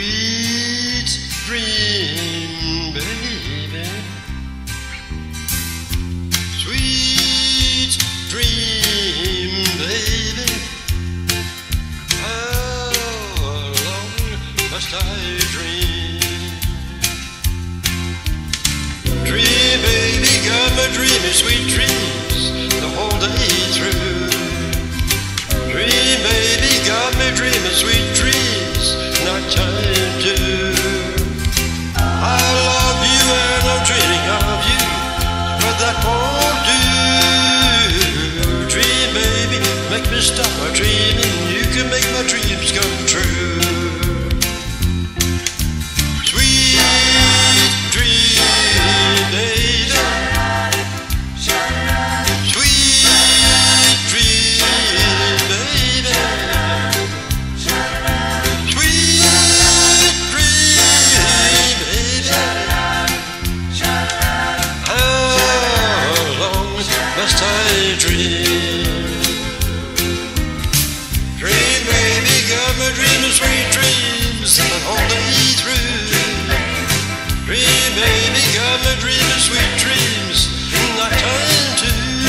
Sweet dream, baby. Sweet dream, baby. How long must I dream? Dream, baby, got my dreaming sweet dreams the whole day through. Dream, baby, got me dreaming sweet dreams, not time to. I love you and I'm dreaming of you, but that won't do. Dream, baby, make me stop my dreaming. You can make my dreams come true. Sweet dream, baby. Sweet dream, baby. Sweet dream, baby. How long must I dream? Dream, baby, got me dreaming sweet dreams the whole day through. Dream, baby, got me dreaming sweet dreams, not time to.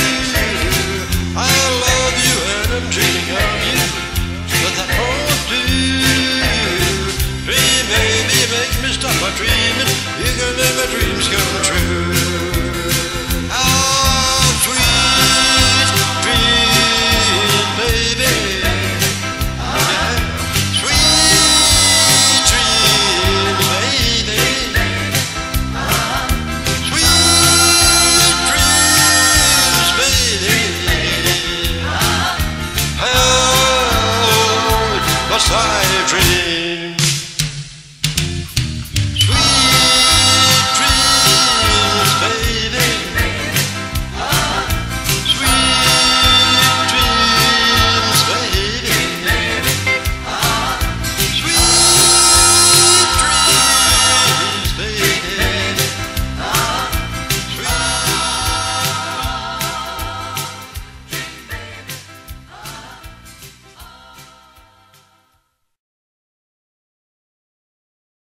I love you and I'm dreaming of you, but that won't do. Dream, baby, make me stop my dreaming. You can make my dreams come true.